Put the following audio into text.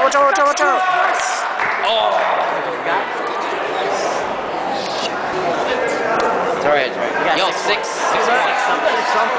watch out, watch out, watch out. Oh! It's alright, it's alright. Yo, six points.